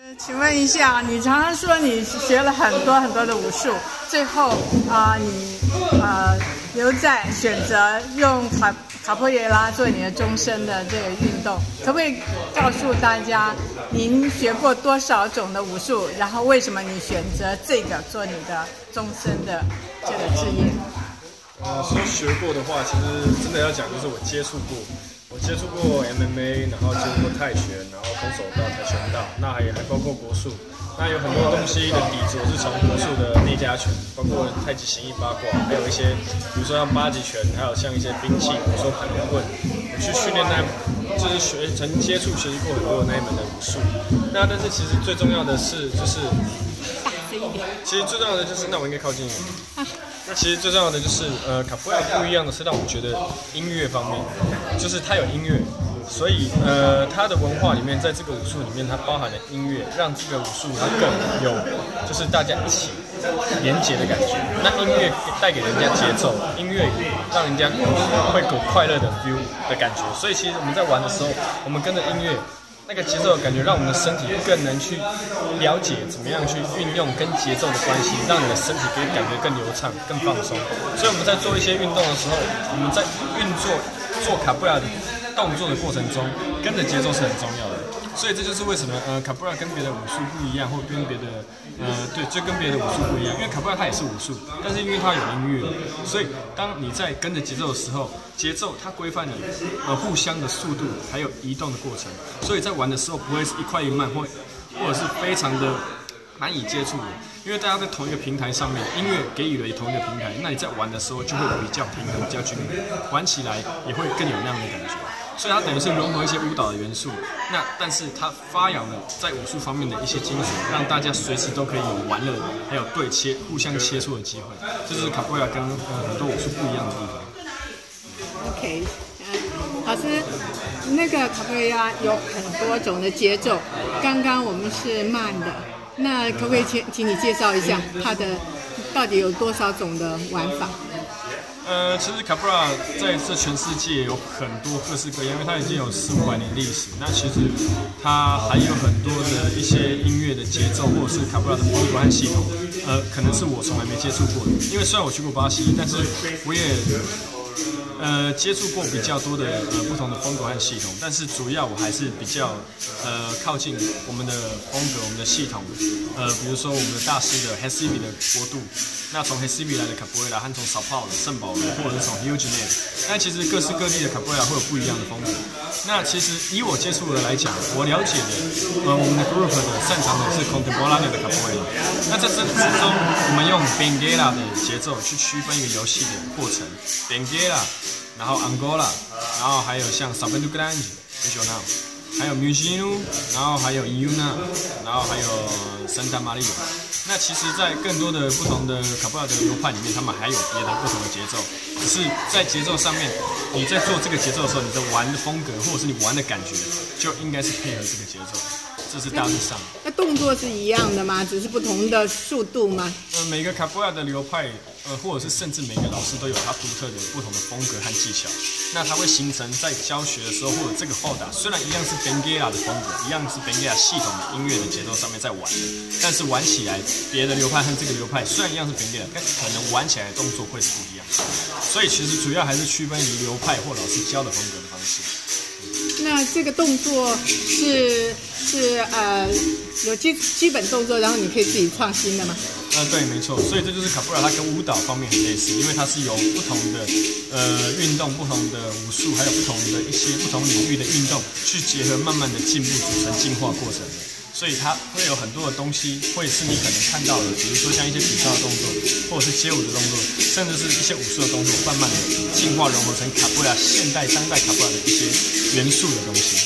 请问一下，你常常说你学了很多的武术，最后你留在选择用卡波维拉做你的终身的这个运动，可不可以告诉大家您学过多少种的武术，然后为什么你选择这个做你的终身的这个职业？ 说学过的话，其实真的要讲，就是我接触过 MMA， 然后接触过泰拳，然后空手道、跆拳道，那还包括国术。那有很多东西的底子，我是从国术的内家拳，包括太极、形意、八卦，还有一些，比如说像八极拳，还有像一些兵器，比如说盘龙棍，我去训练就是曾接触学习过很多的那一门的武术。那但是其实最重要的是，其实最重要的就是，那我应该靠近一点。那其实最重要的就是卡波维拉不一样的是让我觉得音乐方面，就是它有音乐，所以它的文化里面，在这个武术里面，它包含了音乐，让这个武术它更有就是大家一起连结的感觉。那音乐带给人家节奏，音乐让人家会有快乐的 feel 的感觉。所以其实我们在玩的时候，我们跟着音乐。那个节奏的感觉，让我们的身体更能去了解怎么样去运用跟节奏的关系，让你的身体可以感觉更流畅、更放松。所以我们在做一些运动的时候，我们在做卡布拉的动作的过程中，跟着节奏是很重要的。所以这就是为什么卡布拉跟别的武术不一样，或跟别的就跟别的武术不一样。因为卡布拉它也是武术，但是因为它有音乐，所以当你在跟着节奏的时候，节奏它规范了互相的速度，还有移动的过程。所以在玩的时候不会是一快一慢，或者是非常的难以接触的。因为大家在同一个平台上面，音乐给予了同一个平台，那你在玩的时候就会比较平衡、比较均匀，玩起来也会更有那样的感觉。所以它等于是融合一些舞蹈的元素，但是它发扬了在武术方面的一些精神，让大家随时都可以有玩乐，还有互相切磋的机会。这就是卡布维拉跟很多武术不一样的地方。 OK， 老师，那个卡布维拉有很多种的节奏，刚刚我们是慢的，那可不可以请你介绍一下它的到底有多少种的玩法？ 其实卡布拉在这全世界有很多各式各样，因为它已经有400-500年历史。那其实它还有很多的一些音乐的节奏，或者是卡布拉的风格和系统，可能是我从来没接触过的。因为虽然我去过巴西，但是我也接触过比较多的不同的风格和系统，但是主要我还是比较靠近我们的风格、我们的系统。比如说我们的大师的 Recife 的国度，那从 Recife 来的卡波维拉和从 São Paulo 圣保罗，或者是从 Rio de Janeiro， 那其实各式各地的卡波维拉会有不一样的风格。那其实以我接触的来讲，我了解的我们的 group 的擅长的是 Contemporâneo 的卡波维拉。那在这之中，我们用 Benguela 的节奏去区分一个游戏的过程 ，Benguela， 然后 Angola， 然后还有像 Sabendo Grande、Regional， 还有 Muginho， 然后还有 Iuna， 然后还有 Santa Maria。那其实，在更多的不同的卡布拉的流派里面，他们还有别的不同的节奏。只是在节奏上面，你在做这个节奏的时候，你的玩的风格或者是你玩的感觉，就应该是配合这个节奏。这是大致上。 那动作是一样的吗？只是不同的速度吗？ 每个卡布拉的流派，或者是甚至每个老师都有他独特的不同的风格和技巧。那它会形成在教学的时候，或者这个后打，虽然一样是 Benguela 的风格，一样是 Benguela 系统的音乐的节奏上面在玩的，但是玩起来别的流派和这个流派虽然一样是 Benguela， 但可能玩起来的动作会是不一样。所以其实主要还是区分于流派或老师教的风格的方式。 那这个动作是有基本动作，然后你可以自己创新的吗？ 对，没错。所以这就是卡布拉，它跟舞蹈方面很类似，因为它是由不同的运动、不同的武术，还有不同的一些不同领域的运动去结合，慢慢的进步组成进化过程的。所以它会有很多的东西，会是你可能看到的，比如说像一些体操的动作，或者是街舞的动作，甚至是一些武术的动作，慢慢的进化融合成卡布拉现代当代卡布拉的一些元素的东西。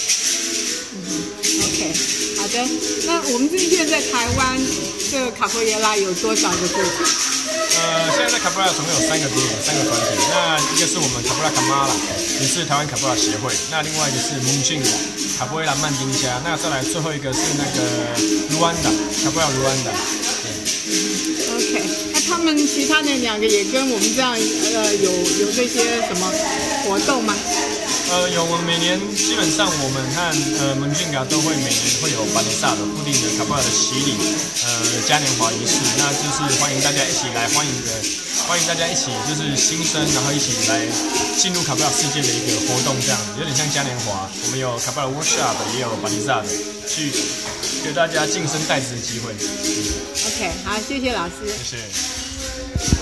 OK， 好的。那我们今天在台湾这个卡波维拉有多少个队伍？ 现在在卡布拉总共有3个队伍，3个团体。那一个是我们卡布拉卡马拉，也是台湾卡布拉协会。那另外一个是蒙俊卡波维拉曼丁加。那再来最后一个是那个卢安达卡布拉卢安达。 OK， 那他们其他的2个也跟我们这样有这些什么活动吗？ 有，我们每年基本上我们和蒙俊嘎都会每年会有巴尼萨的固定的卡布亚的洗礼，嘉年华仪式，那就是欢迎大家一起来，欢迎大家一起就是新生，然后一起来进入卡布亚世界的一个活动，这样子有点像嘉年华。我们有卡布亚 workshop， 也有巴尼萨的，去给大家晋升代职的机会。 OK， 好，谢谢老师。 谢谢。